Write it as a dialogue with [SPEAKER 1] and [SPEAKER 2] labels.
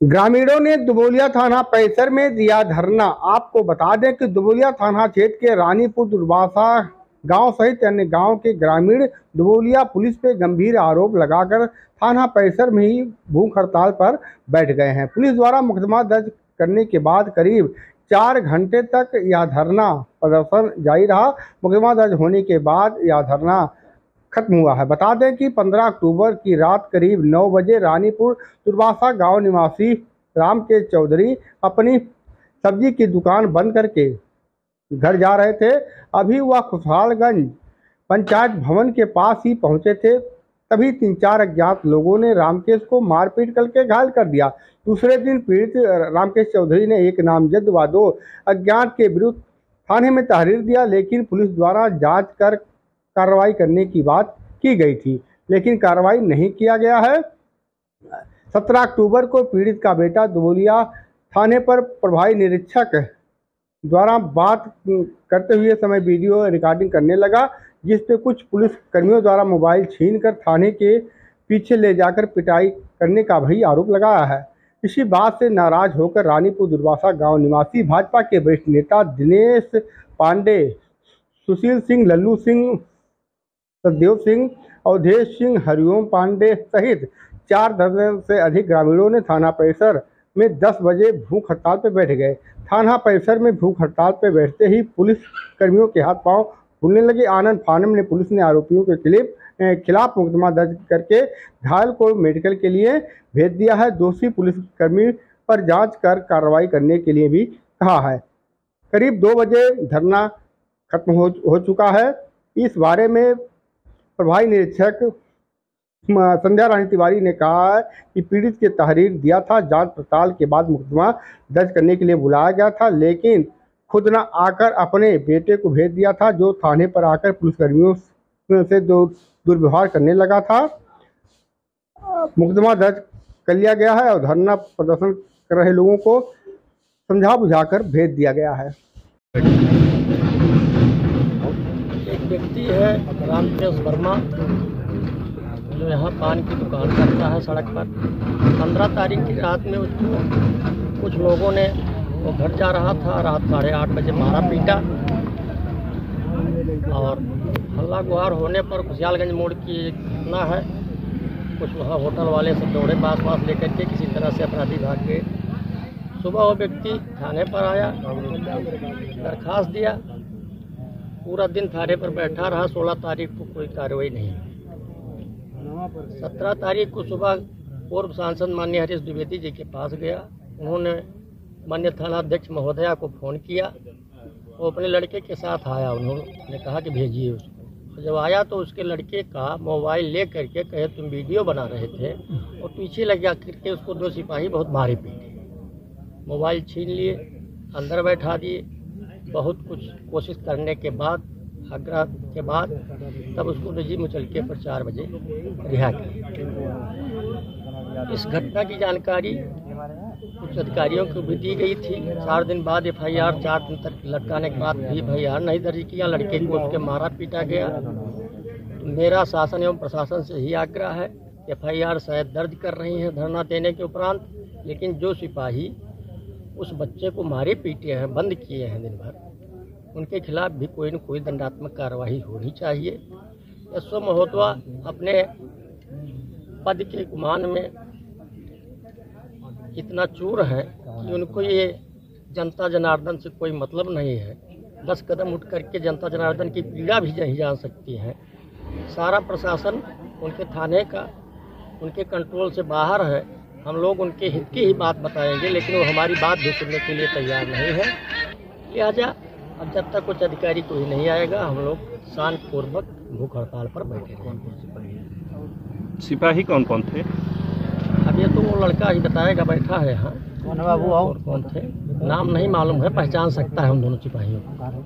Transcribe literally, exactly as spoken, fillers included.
[SPEAKER 1] ग्रामीणों ने दुबोलिया थाना परिसर में दिया धरना। आपको बता दें कि दुबोलिया थाना क्षेत्र के रानीपुर दुर्वासा गांव सहित अन्य गांव के ग्रामीण दुबोलिया पुलिस पे गंभीर आरोप लगाकर थाना परिसर में ही भूख हड़ताल पर बैठ गए हैं। पुलिस द्वारा मुकदमा दर्ज करने के बाद करीब चार घंटे तक यह धरना प्रदर्शन जारी रहा। मुकदमा दर्ज होने के बाद यह धरना खत्म हुआ है। बता दें कि पंद्रह अक्टूबर की रात करीब नौ बजे रानीपुर दुर्वासा गांव निवासी रामकेश चौधरी अपनी सब्जी की दुकान बंद करके घर जा रहे थे। अभी वह खुशहालगंज पंचायत भवन के पास ही पहुंचे थे, तभी तीन चार अज्ञात लोगों ने रामकेश को मारपीट करके घायल कर दिया। दूसरे दिन पीड़ित रामकेश चौधरी ने एक नामजद व दो अज्ञात के विरुद्ध थाने में तहरीर दिया, लेकिन पुलिस द्वारा जांच कर कार्रवाई करने की बात की गई थी, लेकिन कार्रवाई नहीं किया गया है। सत्रह अक्टूबर को पीड़ित का बेटा दुबोलिया थाने पर प्रभारी निरीक्षक द्वारा बात करते हुए समय वीडियो रिकॉर्डिंग करने लगा, जिस पे कुछ पुलिस कर्मियों द्वारा मोबाइल छीनकर थाने के पीछे ले जाकर पिटाई करने का भी आरोप लगाया है। इसी बात से नाराज होकर रानीपुर दुर्वासा गांव निवासी भाजपा के वरिष्ठ नेता दिनेश पांडे, सुशील सिंह, लल्लू सिंह, सतदेव सिंह, अवधेश सिंह, हरिओम पांडे सहित चार दर्जन से अधिक ग्रामीणों ने थाना परिसर में दस बजे भूख हड़ताल पर बैठ गए। थाना परिसर में भूख हड़ताल पर बैठते ही पुलिस कर्मियों के हाथ पांव फूलने लगे। आनंद फानन में पुलिस ने आरोपियों के खिलाफ खिलाफ मुकदमा दर्ज करके घायल को मेडिकल के लिए भेज दिया है। दोषी पुलिसकर्मी पर जांच कर कार्रवाई करने के लिए भी कहा है। करीब दो बजे धरना खत्म हो, हो चुका है। इस बारे में प्रभारी निरीक्षक संध्या रानी तिवारी ने कहा कि पीड़ित के तहरीर दिया था, जांच पड़ताल के बाद मुकदमा दर्ज करने के लिए बुलाया गया था, लेकिन खुद न आकर अपने बेटे को भेज दिया था, जो थाने पर आकर पुलिसकर्मियों से दुर्व्यवहार करने लगा था। मुकदमा दर्ज कर लिया गया है और धरना प्रदर्शन कर रहे लोगों को समझा बुझाकर भेज दिया गया है।
[SPEAKER 2] एक व्यक्ति है रामकेश वर्मा, जो यहाँ पान की दुकान करता है सड़क पर। पंद्रह तारीख की रात में उसको कुछ लोगों ने, वो घर जा रहा था, रात साढ़े आठ बजे मारा पीटा और हल्ला गुहार होने पर खुशहालगंज मोड़ की एक घटना है। कुछ वहाँ होटल वाले सब दौड़े पास पास लेकर के, किसी तरह से अपराधी भाग गए। सुबह वो व्यक्ति थाने पर आया, दरखास्त दिया, पूरा दिन थाने पर बैठा रहा। सोलह तारीख को कोई कार्रवाई नहीं। सत्रह तारीख को सुबह पूर्व सांसद माननीय हरीश द्विवेदी जी के पास गया। उन्होंने माननीय थाना अध्यक्ष महोदया को फ़ोन किया। वो अपने लड़के के साथ आया, उन्होंने कहा कि भेजिए उसको। जब आया तो उसके लड़के का मोबाइल ले करके कहे तुम वीडियो बना रहे थे, और पीछे लग जा करके उसको दो सिपाही बहुत मारे पीटे, मोबाइल छीन लिए, अंदर बैठा दिए। बहुत कुछ कोशिश करने के बाद, आग्रह के बाद, तब उसको निजी मुचलके पर चार बजे रिहा किया। इस घटना की जानकारी कुछ अधिकारियों को भी दी गई थी। चार दिन बाद एफ आई आर, चार दिन तक लटकाने के बाद भी एफ आई आर नहीं दर्ज किया। लड़के को उसके मारा पीटा गया। मेरा शासन एवं प्रशासन से ही आग्रह है, एफ आई आर शायद दर्ज कर रही हैं धरना देने के उपरांत, लेकिन जो सिपाही उस बच्चे को मारे पीटे हैं, बंद किए हैं दिन भर, उनके खिलाफ भी कोई न कोई दंडात्मक कार्रवाई होनी चाहिए। एस ओ महोदया अपने पद के गुमान में इतना चूर है कि उनको ये जनता जनार्दन से कोई मतलब नहीं है। दस कदम उठ करके जनता जनार्दन की पीड़ा भी नहीं जान सकती है। सारा प्रशासन उनके थाने का उनके कंट्रोल से बाहर है। हम लोग उनके हित की ही बात बताएंगे, लेकिन वो हमारी बात भी सुनने के लिए तैयार नहीं है। लिहाजा अब जब तक कुछ अधिकारी कोई नहीं आएगा, हम लोग शांतिपूर्वक भूख हड़ताल पर बैठे रहेंगे।
[SPEAKER 3] सिपाही कौन कौन थे?
[SPEAKER 2] अब ये तो वो लड़का ही बताएगा, बैठा है यहाँ। कौन है बाबू? और कौन थे नाम नहीं मालूम है, पहचान सकता है उन दोनों सिपाहियों को।